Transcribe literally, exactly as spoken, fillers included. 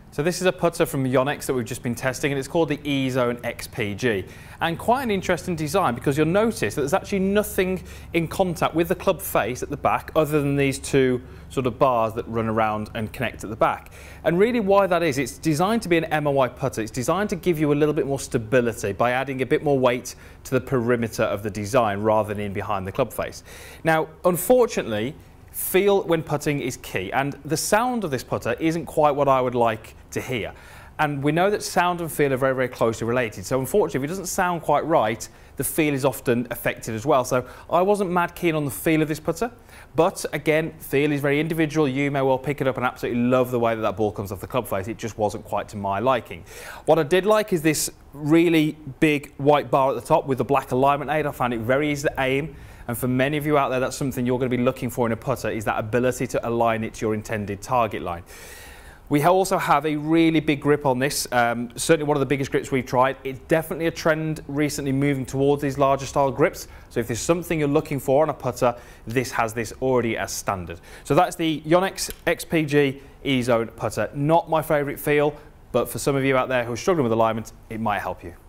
So this is a putter from Yonex that we've just been testing, and it's called the E-Zone X P G. And quite an interesting design, because you'll notice that there's actually nothing in contact with the club face at the back other than these two sort of bars that run around and connect at the back. And really why that is, it's designed to be an M O I putter. It's designed to give you a little bit more stability by adding a bit more weight to the perimeter of the design rather than in behind the club face. Now, unfortunately, feel when putting is key, and the sound of this putter isn't quite what I would like to hear. And we know that sound and feel are very, very closely related. So unfortunately, if it doesn't sound quite right, the feel is often affected as well. So I wasn't mad keen on the feel of this putter, but again, feel is very individual. You may well pick it up and absolutely love the way that that ball comes off the club face. It just wasn't quite to my liking. What I did like is this really big white bar at the top with the black alignment aid. I found it very easy to aim. And for many of you out there, that's something you're going to be looking for in a putter, is that ability to align it to your intended target line. We also have a really big grip on this, um, certainly one of the biggest grips we've tried. It's definitely a trend recently moving towards these larger style grips. So if there's something you're looking for on a putter, this has this already as standard. So that's the Yonex X P G E-Zone putter. Not my favourite feel, but for some of you out there who are struggling with alignment, it might help you.